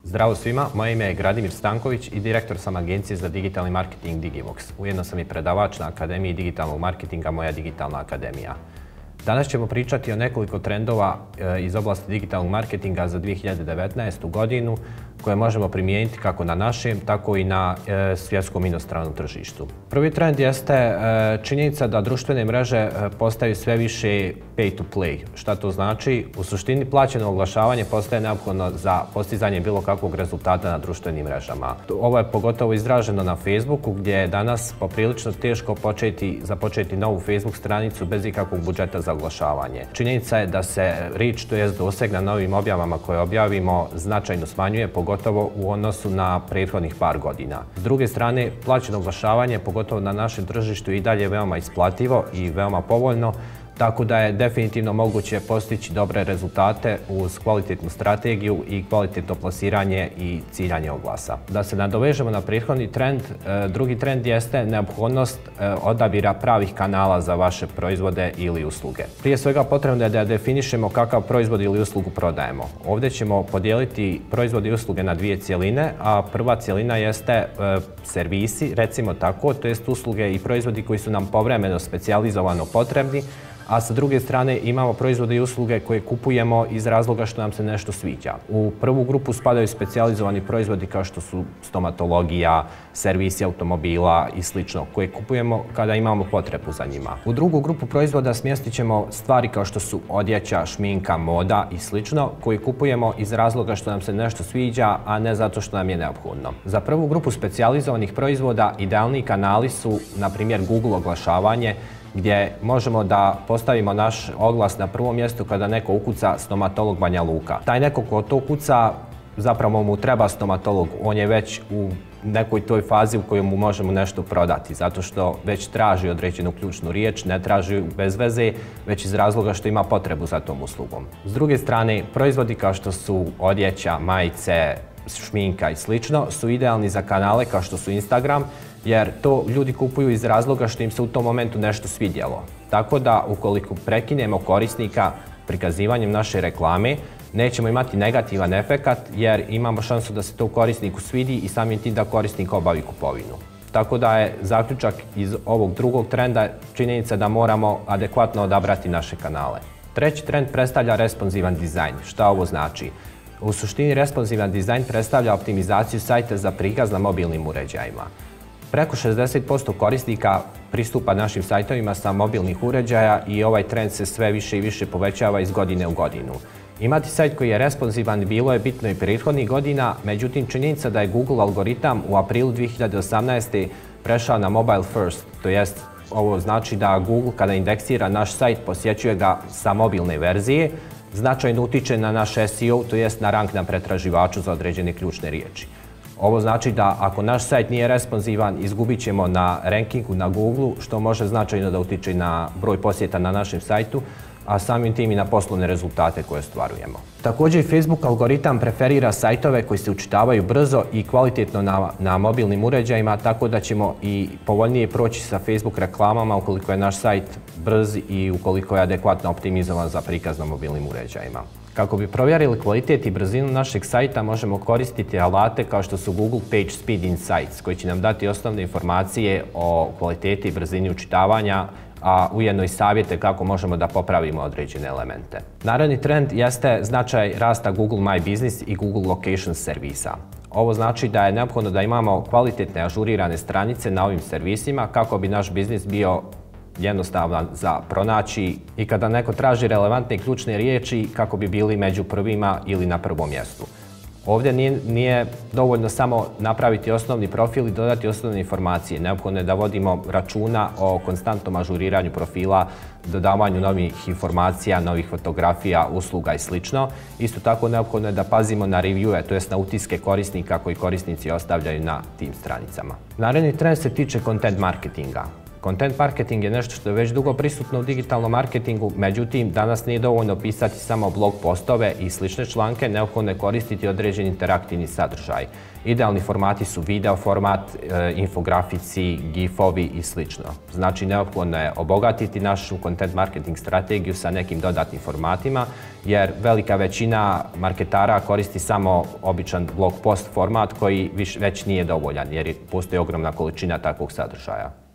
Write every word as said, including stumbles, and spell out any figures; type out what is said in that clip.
Zdravo svima, moje ime je Gradimir Stanković i direktor sam agencije za digitalni marketing Digivox. Ujedno sam i predavač na Akademiji digitalnog marketinga Moja digitalna akademija. Danas ćemo pričati o nekoliko trendova iz oblasti digitalnog marketinga za dvije hiljade devetnaestu. godinu koje možemo primijeniti kako na našem, tako i na svjetskom inostranom tržištu. Prvi trend jeste činjenica da društvene mreže postaju sve više pay to play. Šta to znači? U suštini plaćeno oglašavanje postaje neophodno za postizanje bilo kakvog rezultata na društvenim mrežama. Ovo je pogotovo izraženo na Facebooku, gdje je danas poprilično teško početi, započeti novu Facebook stranicu bez ikakvog budžeta za oglašavanje. Činjenica je da se reach, to jest doseg na novim objavama koje objavimo, značajno smanjuje, pogotovo u odnosu na prethodnih par godina. S druge strane, plaćeno oglašavanje, pogotovo na našem tržištu, i dalje je veoma isplativo i veoma povoljno, tako da je definitivno moguće postići dobre rezultate uz kvalitetnu strategiju i kvalitetno plasiranje i ciljanje oglasa. Da se nadovežemo na prethodni trend, drugi trend jeste neophodnost odabira pravih kanala za vaše proizvode ili usluge. Prije svega potrebno je da definišemo kakav proizvod ili uslugu prodajemo. Ovdje ćemo podijeliti proizvode i usluge na dvije cjeline, a prva cjelina jeste servisi, recimo tako, to jest usluge i proizvodi koji su nam povremeno specijalizovano potrebni, a sa druge strane imamo proizvode i usluge koje kupujemo iz razloga što nam se nešto sviđa. U prvu grupu spadaju specijalizovani proizvodi kao što su stomatologija, servisi automobila i slično, koje kupujemo kada imamo potrebu za njima. U drugu grupu proizvoda smjestit ćemo stvari kao što su odjeća, šminka, moda i slično, koje kupujemo iz razloga što nam se nešto sviđa, a ne zato što nam je neophodno. Za prvu grupu specijalizovanih proizvoda idealni kanali su, na primjer, Google oglašavanje, gdje možemo da postavimo naš oglas na prvom mjestu kada neko ukuca stomatolog Banja Luka. Taj neko ko to kuca, zapravo mu treba stomatolog, on je već u nekoj toj fazi u kojoj mu možemo nešto prodati, zato što već traži određenu ključnu riječ, ne traži bez veze, već iz razloga što ima potrebu za tom uslugom. S druge strane, proizvodi kao što su odjeća, majice, šminka i slično su idealni za kanale kao što su Instagram, jer to ljudi kupuju iz razloga što im se u tom momentu nešto svidjelo. Tako da ukoliko prekinemo korisnika prikazivanjem naše reklame, nećemo imati negativan efekat, jer imamo šansu da se to korisniku svidi i samim tim da korisnik obavi kupovinu. Tako da je zaključak iz ovog drugog trenda činjenica da moramo adekvatno odabrati naše kanale. Treći trend predstavlja responsivan dizajn. Šta ovo znači? U suštini responsivan dizajn predstavlja optimizaciju sajta za prikaz na mobilnim uređajima. Preko šezdeset posto korisnika pristupa našim sajtovima sa mobilnih uređaja i ovaj trend se sve više i više povećava iz godine u godinu. Imati sajt koji je responsivan bilo je bitno i prethodnih godina, međutim činjenica da je Google algoritam u aprilu dvije hiljade osamnaeste. prešao na mobile first, to jest ovo znači da Google kada indeksira naš sajt posjećuje ga sa mobilne verzije, značajno utiče na naš S E O, to jest na rang na pretraživaču za određene ključne riječi. Ovo znači da ako naš sajt nije responsivan, izgubit ćemo na rankingu na Google, što može značajno da utiče na broj posjeta na našem sajtu, a samim tim i na poslovne rezultate koje ostvarujemo. Također Facebook algoritam preferira sajtove koji se učitavaju brzo i kvalitetno na, na mobilnim uređajima, tako da ćemo i povoljnije proći sa Facebook reklamama ukoliko je naš sajt brz i ukoliko je adekvatno optimizovan za prikaz na mobilnim uređajima. Kako bi provjerili kvalitet i brzinu našeg sajta, možemo koristiti alate kao što su Google Page Speed Insights, koji će nam dati osnovne informacije o kvaliteti i brzini učitavanja, a ujedno i savjete kako možemo da popravimo određene elemente. Naredni trend jeste značaj rasta Google My Business i Google Location servisa. Ovo znači da je neophodno da imamo kvalitetne ažurirane stranice na ovim servisima kako bi naš biznis bio jednostavan za pronaći i kada neko traži relevantne i ključne riječi kako bi bili među prvima ili na prvom mjestu. Ovdje nije, nije dovoljno samo napraviti osnovni profil i dodati osnovne informacije. Neophodno je da vodimo računa o konstantnom ažuriranju profila, dodavanju novih informacija, novih fotografija, usluga i slično. Isto tako neophodno je da pazimo na reviewe, to jest na utiske korisnika koji korisnici ostavljaju na tim stranicama. Naredni trend se tiče content marketinga. Content marketing je nešto što je već dugo prisutno u digitalnom marketingu, međutim, danas nije dovoljno pisati samo blog postove i slične članke, neophodno je koristiti određeni interaktivni sadržaj. Idealni formati su video format, infografici, gifovi i slično. Znači, neophodno je obogatiti našu content marketing strategiju sa nekim dodatnim formatima, jer velika većina marketara koristi samo običan blog post format koji već nije dovoljan, jer postoji ogromna količina takvog sadržaja.